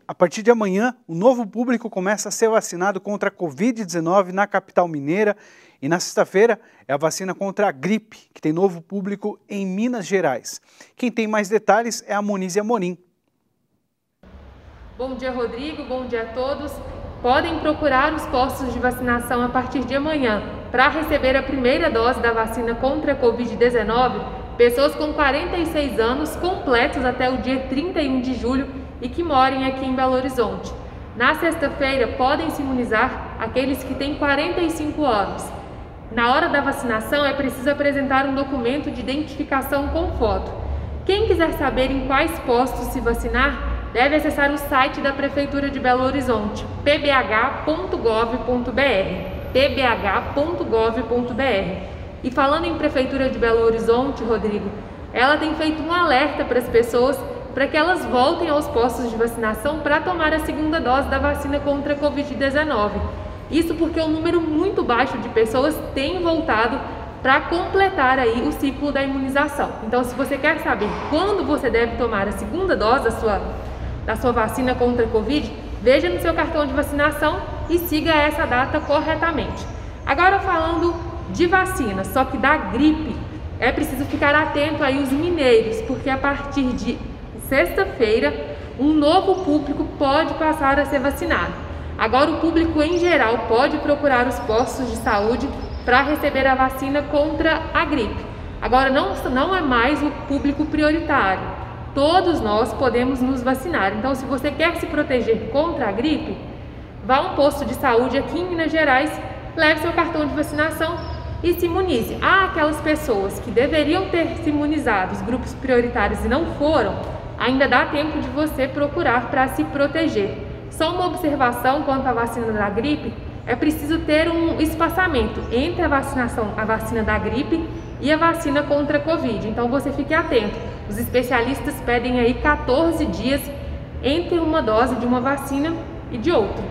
A partir de amanhã, o novo público começa a ser vacinado contra a Covid-19 na capital mineira e na sexta-feira é a vacina contra a gripe, que tem novo público em Minas Gerais. Quem tem mais detalhes é a Monize Amorim. Bom dia, Rodrigo. Bom dia a todos. Podem procurar os postos de vacinação a partir de amanhã para receber a primeira dose da vacina contra a Covid-19 pessoas com 46 anos completos até o dia 31 de julho e que morem aqui em Belo Horizonte. Na sexta-feira, podem se imunizar aqueles que têm 45 anos. Na hora da vacinação, é preciso apresentar um documento de identificação com foto. Quem quiser saber em quais postos se vacinar, deve acessar o site da Prefeitura de Belo Horizonte, pbh.gov.br. E falando em Prefeitura de Belo Horizonte, Rodrigo, ela tem feito um alerta para as pessoas para que elas voltem aos postos de vacinação para tomar a segunda dose da vacina contra a Covid-19. Isso porque um número muito baixo de pessoas tem voltado para completar aí o ciclo da imunização. Então, se você quer saber quando você deve tomar a segunda dose da sua vacina contra a Covid, veja no seu cartão de vacinação e siga essa data corretamente. Agora, falando de vacina, só que da gripe, é preciso ficar atento aí os mineiros, porque a partir de sexta-feira, um novo público pode passar a ser vacinado. Agora, o público em geral pode procurar os postos de saúde para receber a vacina contra a gripe. Agora, não é mais o público prioritário. Todos nós podemos nos vacinar. Então, se você quer se proteger contra a gripe, vá a um posto de saúde aqui em Minas Gerais, leve seu cartão de vacinação e se imunize. Há aquelas pessoas que deveriam ter se imunizado, os grupos prioritários, e não foram, ainda dá tempo de você procurar para se proteger. Só uma observação quanto à vacina da gripe, é preciso ter um espaçamento entre a vacina da gripe e a vacina contra a Covid. Então você fique atento. Os especialistas pedem aí 14 dias entre uma dose de uma vacina e de outra.